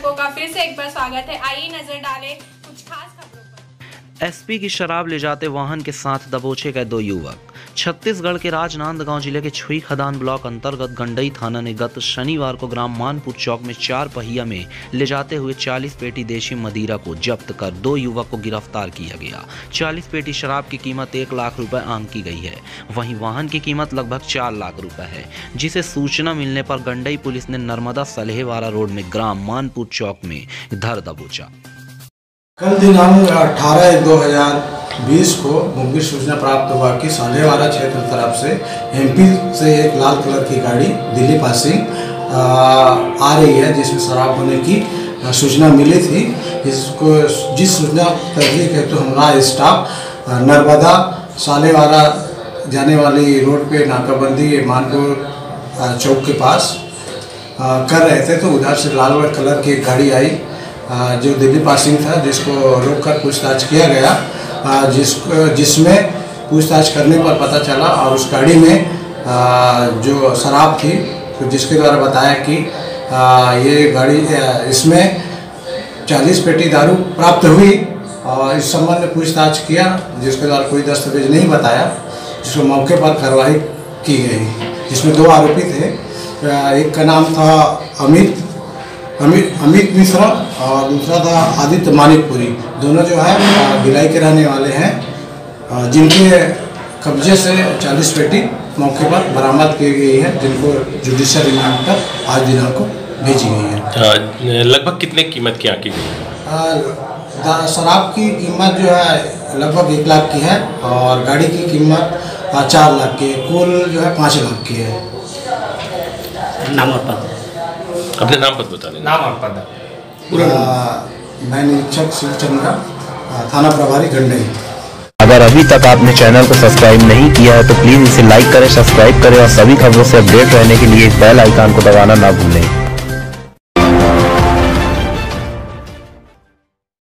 दर्शकों का फिर से एक बार स्वागत है। आइए नजर डालें कुछ खास खबरों पर। एसपी की शराब ले जाते वाहन के साथ दबोचे गए 2 युवक। छत्तीसगढ़ के राजनांदगांव जिले के छुई खदान ब्लॉक अंतर्गत गंडई थाना ने गत शनिवार को ग्राम मानपुर चौक में 4 पहिया में ले जाते हुए 40 पेटी देशी मदिरा को जब्त कर 2 युवक को गिरफ्तार किया गया। 40 पेटी शराब की कीमत 1 लाख रुपए आंकी गई है। वहीं वाहन की कीमत लगभग 4 लाख रुपए है, जिसे सूचना मिलने पर गंडई पुलिस ने नर्मदा सलेहवाड़ा रोड में ग्राम मानपुर चौक में धर दबोचा। कल दिनांक 18/1/2020 को मुखबिर सूचना प्राप्त हुआ कि सालेवाड़ा क्षेत्र तरफ से एमपी से एक लाल कलर की गाड़ी दिल्ली पासिंग आ रही है, जिसमें शराब होने की सूचना मिली थी। इसको जिस सूचना तहरीक है तो हमारा स्टाफ नर्मदा सालेवाड़ा जाने वाली रोड पे नाकाबंदी मानपुर चौक के पास कर रहे थे, तो उधर से लाल कलर की एक गाड़ी आई जो दिल्ली पासिंग था, जिसको रोककर पूछताछ किया गया, जिसमें पूछताछ करने पर पता चला और उस गाड़ी में जो शराब थी, तो जिसके द्वारा बताया कि ये गाड़ी इसमें 40 पेटी दारू प्राप्त हुई और इस संबंध में पूछताछ किया, जिसके द्वारा कोई दस्तावेज नहीं बताया, जिसको मौके पर कार्रवाई की गई। जिसमें 2 आरोपी थे, एक का नाम था अमित मिश्रा और दूसरा था आदित्य मानिकपुरी। दोनों जो है भिलाई के रहने वाले हैं, जिनके कब्जे से 40 पेटी मौके पर बरामद की गई है, जिनको जुडिशियल रिमांड पर आज दिनांक को भेजी गई है। लगभग कितने कीमत की आंकी गई? शराब की कीमत जो है लगभग 1 लाख की है और गाड़ी की कीमत 4 लाख की है। कुल जो है 5 लाख की है। नाम और पद? अपने नाम पद बता दें। नाम और पद? मैं निरीक्षक शिवचंद्रा, थाना प्रभारी गंडई। अगर अभी तक आपने चैनल को सब्सक्राइब नहीं किया है तो प्लीज इसे लाइक करें, सब्सक्राइब करें और सभी खबरों से अपडेट रहने के लिए इस बेल आइकन को दबाना ना भूलें।